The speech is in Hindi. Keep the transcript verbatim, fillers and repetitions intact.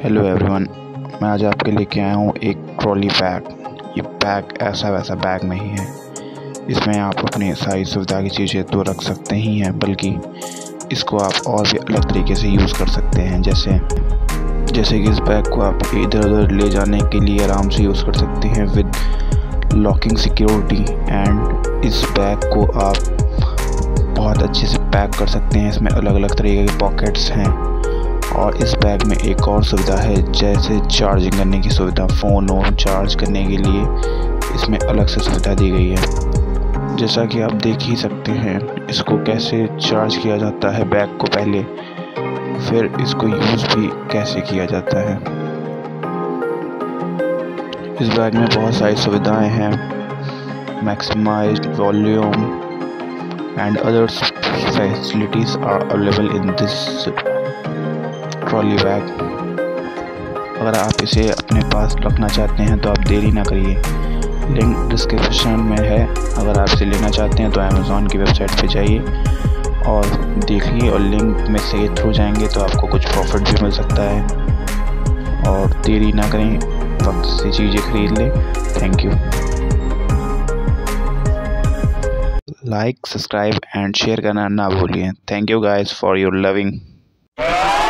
हेलो एवरीवन, मैं आज आपके लेके आया हूँ एक ट्रॉली बैग। ये बैग ऐसा वैसा बैग नहीं है। इसमें आप अपनी सारी सुविधा की चीज़ें तो रख सकते ही हैं, बल्कि इसको आप और भी अलग तरीके से यूज़ कर सकते हैं। जैसे जैसे कि इस बैग को आप इधर उधर ले जाने के लिए आराम से यूज़ कर सकते हैं विद लॉकिंग सिक्योरिटी। एंड इस बैग को आप बहुत अच्छे से पैक कर सकते हैं। इसमें अलग अलग तरीके के पॉकेट्स हैं और इस बैग में एक और सुविधा है, जैसे चार्जिंग करने की सुविधा। फ़ोन वोन चार्ज करने के लिए इसमें अलग से सुविधा दी गई है। जैसा कि आप देख ही सकते हैं इसको कैसे चार्ज किया जाता है बैग को पहले, फिर इसको यूज़ भी कैसे किया जाता है। इस बैग में बहुत सारी सुविधाएं हैं। Maximized volume and other facilities are available in this trolley bag. अगर आप इसे अपने पास रखना चाहते हैं तो आप देरी ना करिए, लिंक डिस्क्रिप्शन में है। अगर आप इसे लेना चाहते हैं तो अमेज़ॉन की वेबसाइट पे जाइए और देखिए, और लिंक में से थ्रू जाएंगे तो आपको कुछ प्रॉफिट भी मिल सकता है। और देरी ना करें, वक्त से चीज़ें खरीद लें। Thank you. Like, subscribe and share करना ना भूलिए। Thank you guys for your loving.